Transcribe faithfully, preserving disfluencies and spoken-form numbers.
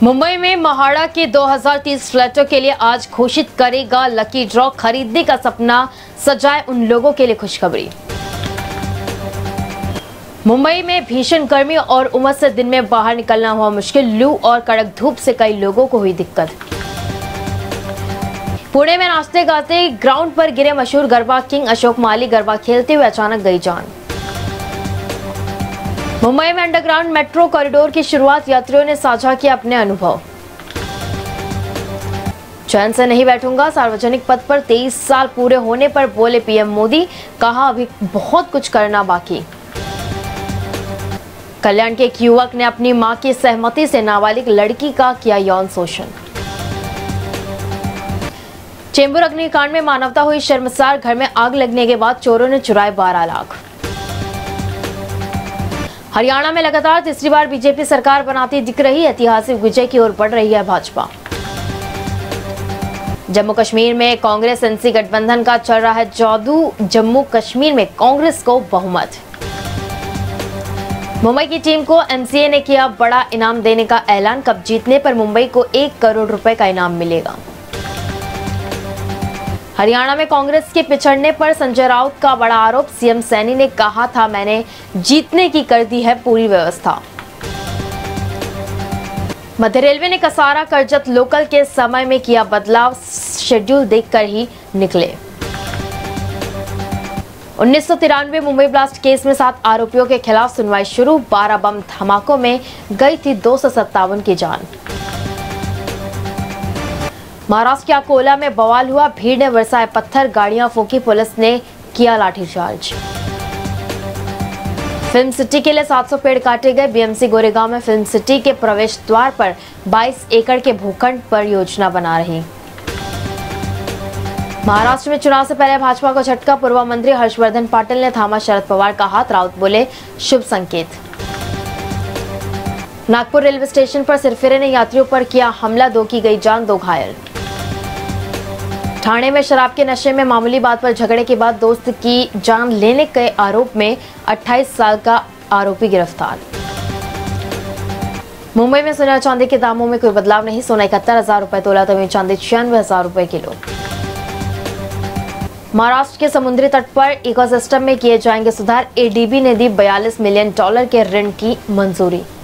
मुंबई में महाड़ा के दो हज़ार तीस फ्लैटों के लिए आज घोषित करेगा लकी ड्रॉ। खरीदने का सपना सजाए उन लोगों के लिए खुशखबरी। मुंबई में भीषण गर्मी और उमस से दिन में बाहर निकलना हुआ मुश्किल। लू और कड़क धूप से कई लोगों को हुई दिक्कत। पुणे में नाचते गाते ग्राउंड पर गिरे मशहूर गरबा किंग अशोक माली। गरबा खेलते हुए अचानक गई जान। मुंबई में अंडरग्राउंड मेट्रो कॉरिडोर की शुरुआत, यात्रियों ने साझा किया अपने अनुभव। चैन से नहीं बैठूंगा, सार्वजनिक पद पर तेईस साल पूरे होने पर बोले पीएम मोदी। कहा अभी बहुत कुछ करना बाकी। कल्याण के एक युवक ने अपनी मां की सहमति से नाबालिग लड़की का किया यौन शोषण। चेंबूर अग्निकांड में मानवता हुई शर्मसार। घर में आग लगने के बाद चोरों ने चुराए बारह लाख। हरियाणा में लगातार तीसरी बार बीजेपी सरकार बनाती दिख रही। ऐतिहासिक विजय की ओर बढ़ रही है भाजपा। जम्मू कश्मीर में कांग्रेस एनसी गठबंधन का चल रहा है जादू। जम्मू कश्मीर में कांग्रेस को बहुमत। मुंबई की टीम को एमसीए ने किया बड़ा इनाम देने का ऐलान। कप जीतने पर मुंबई को एक करोड़ रुपए का इनाम मिलेगा। हरियाणा में कांग्रेस के पिछड़ने पर संजय राउत का बड़ा आरोप। सीएम सैनी ने कहा था मैंने जीतने की कर दी है पूरी व्यवस्था। मध्य रेलवे ने कसारा करजत लोकल के समय में किया बदलाव। शेड्यूल देखकर ही निकले। उन्नीस सौ तिरानवे मुंबई ब्लास्ट केस में सात आरोपियों के खिलाफ सुनवाई शुरू। बारह बम धमाकों में गई थी दो सौ सत्तावन की जान। महाराष्ट्र के अकोला में बवाल हुआ। भीड़ ने बरसाए पत्थर, गाड़ियां फूंकी, पुलिस ने किया लाठीचार्ज। फिल्म सिटी के लिए सात सौ पेड़ काटे गए। बीएमसी गोरेगांव में फिल्म सिटी के प्रवेश द्वार पर बाईस एकड़ के भूखंड पर योजना बना रही। महाराष्ट्र में चुनाव से पहले भाजपा को झटका। पूर्व मंत्री हर्षवर्धन पाटिल ने थामा शरद पवार का हाथ। राउत बोले शुभ संकेत। नागपुर रेलवे स्टेशन पर सिरफिरे ने यात्रियों पर किया हमला। दो की गई जान, दो घायल। ठाणे में शराब के नशे में मामूली बात पर झगड़े के बाद दोस्त की जान लेने के आरोप में अट्ठाईस साल का आरोपी गिरफ्तार। मुंबई में सोना चांदी के दामों में कोई बदलाव नहीं। सोना इकहत्तर हजार रुपए तोला तो चांदी छियानवे हजार रुपए किलो। महाराष्ट्र के समुद्री तट पर इकोसिस्टम में किए जाएंगे सुधार। एडीबी ने दी बयालीस मिलियन डॉलर के ऋण की मंजूरी।